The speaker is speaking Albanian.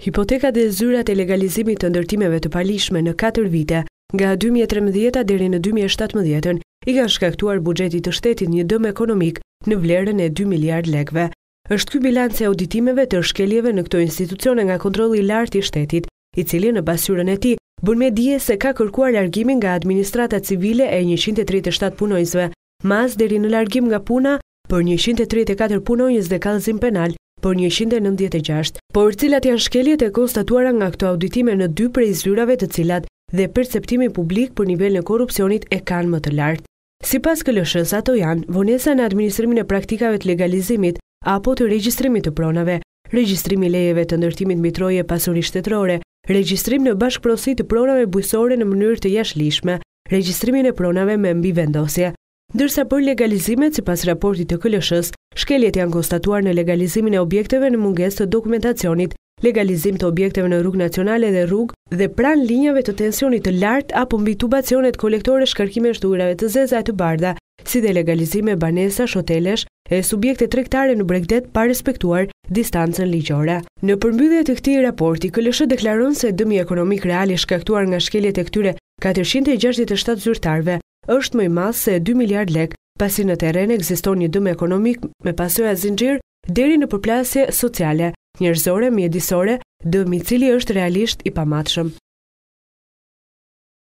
Hipotekat dhe zyrat e legalizimit të ndërtimeve të palishme në 4 vite, nga 2013 deri në 2017, i kanë shkaktuar buxhetit të shtetit një dëm ekonomik në vlerën e 2 miliard lekëve. Është ky bilanci auditimeve të shkeljeve në këto institucione nga kontrolli i lartë i shtetit, i cili në pasqyrën e tij bën me dije se ka kërkuar largimin nga administrata civile e 137 punonjësve, mas deri në largim nga puna për 134 punonjës dhe kallëzim penal për 196, por cilat janë shkeljet e konstatuara nga këto auditime në 2 prej zyrave të cilat dhe perceptimi publik për nivelin e korrupsionit e kanë më të lartë. Sipas KLSH-s ato janë vonesa në administrimin e praktikave të legalizimit apo të regjistrimit të pronave, regjistrimi i lejeve të ndërtimit mbi troje pasuri shtetërore, regjistrim në bashkëpronësi të pronave bujqësore në mënyrë të jashtëligjshme, regjistrimin e pronave me mbivendosje. Ndërsa për legalizimet, sipas raportit të KLSH-s, shkeljet janë konstatuar në legalizimin e objekteve në mungesë të dokumentacionit, legalizim të objekteve në rrugë nacionale dhe rrugë dhe pranë linjave të tensionit të lartë apo mbi tubacionet kolektore shkarkimesh të ujrave të zeza e të bardha, si dhe legalizime banesash, hotelesh e subjekte tregtare në Bregdet pa respektuar distancën ligjore. Në përmbyllje të këtij raporti, KLSH deklaron se dëmi ekonomik real i shkaktuar nga shkeljet e këtyre 467 zyrtarëve është më i madh se 2 miliard lekë, pasi në terren ekziston një dëm ekonomik me pasoja zinxhir deri në përplasje sociale, njerëzore, mjedisore, dëm i cili është realisht i pamatshëm.